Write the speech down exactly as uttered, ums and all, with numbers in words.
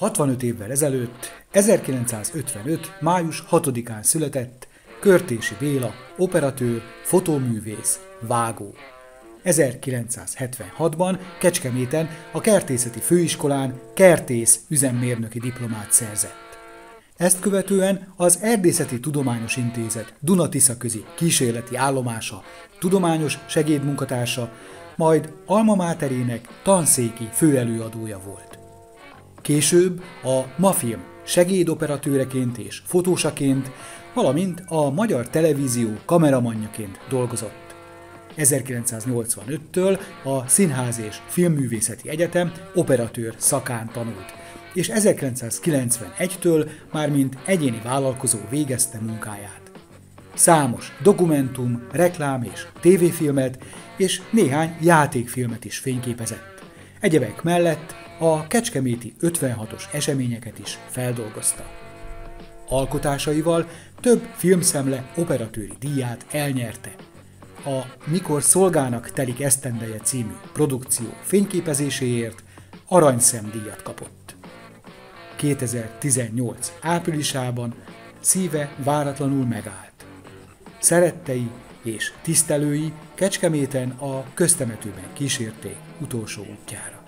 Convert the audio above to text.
hatvanöt évvel ezelőtt, ezerkilencszázötvenöt. május hatodikán született Körtési Béla, operatőr, fotóművész, vágó. ezerkilencszázhetvenhatban Kecskeméten a Kertészeti Főiskolán kertész üzemmérnöki diplomát szerzett. Ezt követően az Erdészeti Tudományos Intézet Duna-Tisza-közi kísérleti állomása, tudományos segédmunkatársa, majd alma máterének tanszéki főelőadója volt. Később a Mafilm segédoperatőreként és fotósaként, valamint a Magyar Televízió kameramanjaként dolgozott. ezerkilencszáznyolcvanöttől a Színház és Filmművészeti Egyetem operatőr szakán tanult, és ezerkilencszázkilencvenegytől már mint egyéni vállalkozó végezte munkáját. Számos dokumentum, reklám és tévéfilmet és néhány játékfilmet is fényképezett. Egyebek mellett a kecskeméti ötvenhatos eseményeket is feldolgozta. Alkotásaival több filmszemle operatőri díját elnyerte. A Mikor szolgának telik esztendeje című produkció fényképezéséért aranyszemdíjat kapott. kétezer-tizennyolc áprilisában szíve váratlanul megállt. Szerettei és tisztelői Kecskeméten a köztemetőben kísérték utolsó útjára.